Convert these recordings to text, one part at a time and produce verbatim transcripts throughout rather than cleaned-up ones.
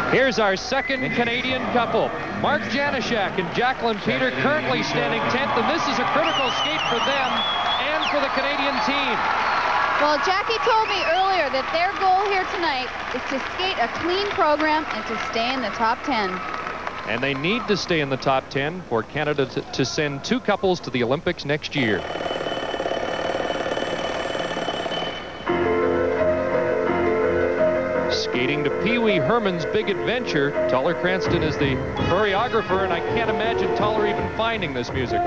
Here's our second Canadian couple. Mark Janishak and Jacqueline Peter currently standing tenth, and this is a critical skate for them and for the Canadian team. Well, Jackie told me earlier that their goal here tonight is to skate a clean program and to stay in the top ten. And they need to stay in the top ten for Canada to, to send two couples to the Olympics next year. Skating to Pee Wee Herman's Big Adventure. Toller Cranston is the choreographer, and I can't imagine Toller even finding this music.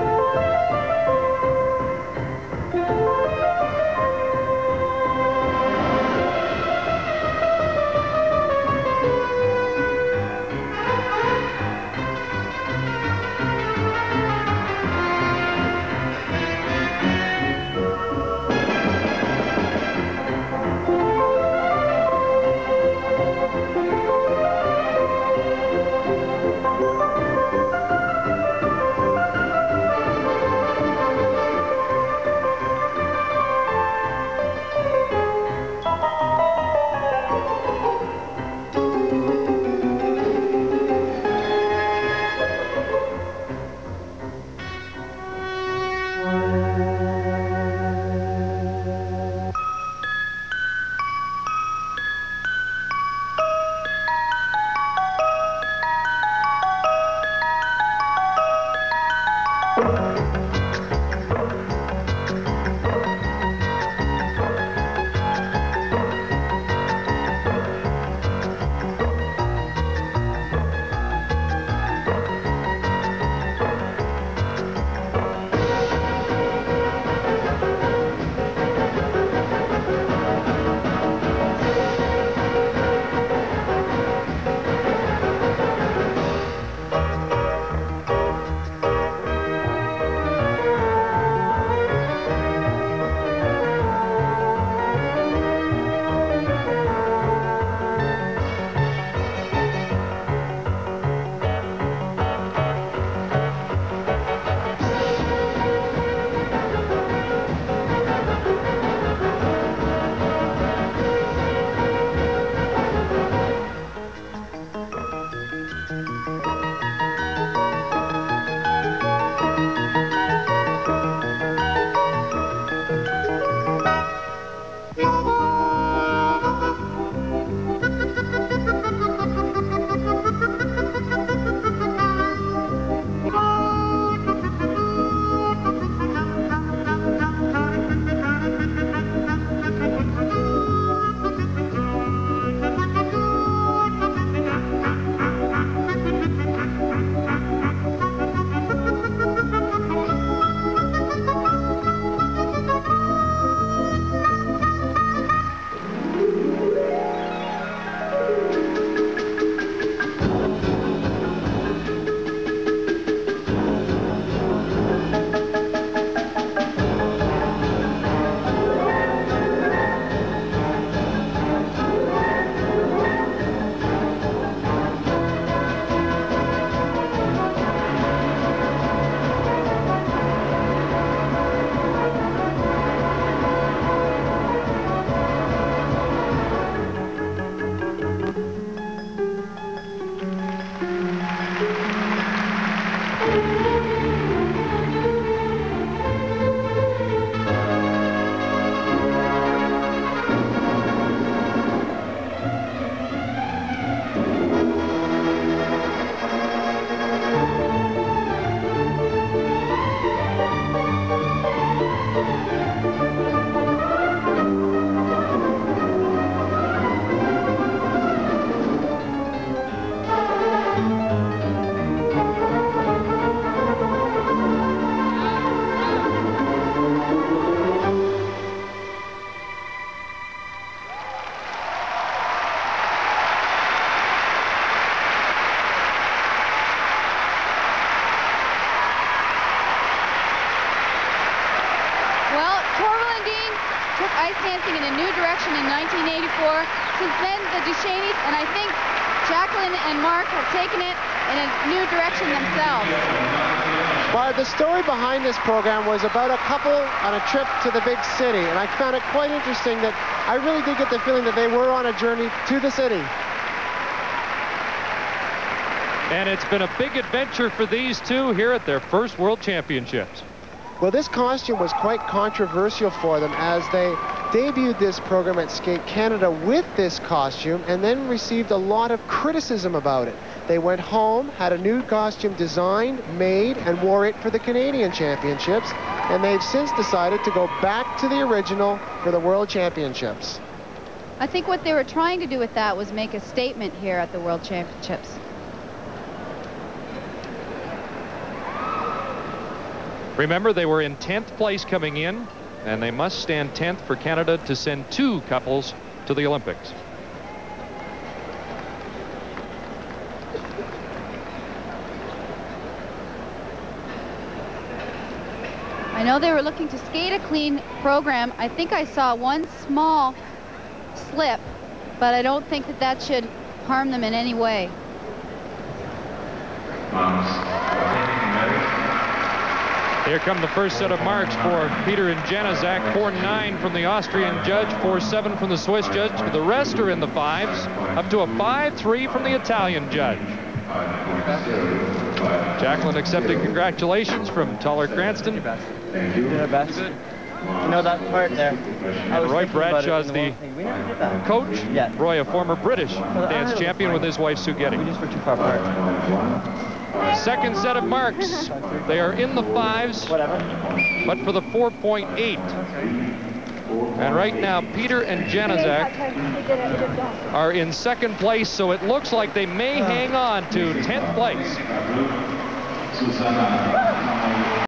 ice dancing in a new direction in nineteen eighty-four. Since then, the Ducheneys and I think Jacqueline and Mark have taken it in a new direction themselves. Well, the story behind this program was about a couple on a trip to the big city, and I found it quite interesting that I really did get the feeling that they were on a journey to the city. And it's been a big adventure for these two here at their first World Championships. Well, this costume was quite controversial for them as they debuted this program at Skate Canada with this costume and then received a lot of criticism about it. They went home, had a new costume designed, made, and wore it for the Canadian Championships, and they've since decided to go back to the original for the World Championships. I think what they were trying to do with that was make a statement here at the World Championships. Remember, they were in tenth place coming in, and they must stand tenth for Canada to send two couples to the Olympics. I know they were looking to skate a clean program. I think I saw one small slip, but I don't think that that should harm them in any way. Here come the first set of marks for Peter and Janaszak. four nine from the Austrian judge, four seven from the Swiss judge. The rest are in the fives, up to a five three from the Italian judge. Jacqueline accepting congratulations from Taller Cranston. Thank you. Did our best. Good. You know that part there. And Roy Bradshaw's the coach. Yeah. Roy, a former British dance champion with his wife Sue Getty. We just were too far apart. Second set of marks. They are in the fives, Whatever. but for the four point eight. And right now, Peter and Janaszak are in second place, so it looks like they may hang on to tenth place.